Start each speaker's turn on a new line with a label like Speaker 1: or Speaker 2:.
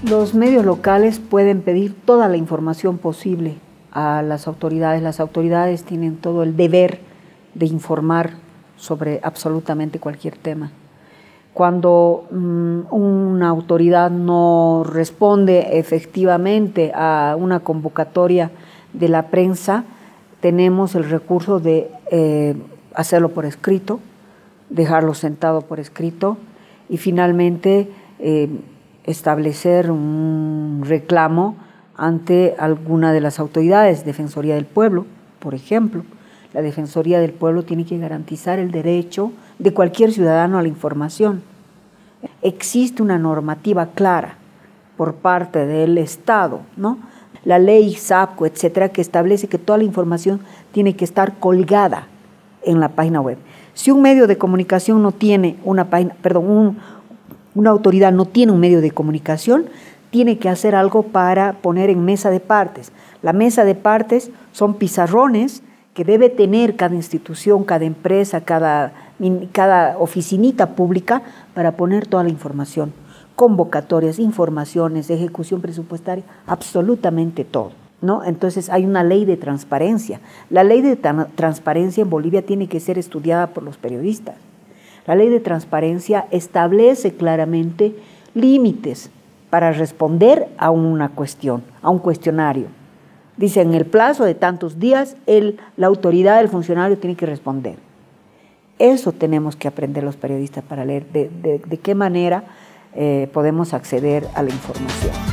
Speaker 1: Los medios locales pueden pedir toda la información posible a las autoridades. Las autoridades tienen todo el deber de informar sobre absolutamente cualquier tema. Cuando una autoridad no responde efectivamente a una convocatoria de la prensa, tenemos el recurso de hacerlo por escrito, dejarlo sentado por escrito y finalmente establecer un reclamo ante alguna de las autoridades, Defensoría del Pueblo, por ejemplo. La Defensoría del Pueblo tiene que garantizar el derecho de cualquier ciudadano a la información. Existe una normativa clara por parte del Estado, ¿no? La ley SAPCO, etcétera, que establece que toda la información tiene que estar colgada en la página web. Si un medio de comunicación no tiene una autoridad no tiene un medio de comunicación, tiene que hacer algo para poner en mesa de partes. La mesa de partes son pizarrones que debe tener cada institución, cada empresa, cada oficinita pública para poner toda la información, convocatorias, informaciones, ejecución presupuestaria, absolutamente todo, ¿no? Entonces hay una ley de transparencia. La ley de transparencia en Bolivia tiene que ser estudiada por los periodistas. La ley de transparencia establece claramente límites para responder a una cuestión, a un cuestionario. Dice, en el plazo de tantos días, la autoridad del funcionario tiene que responder. Eso tenemos que aprender los periodistas para leer de qué manera podemos acceder a la información.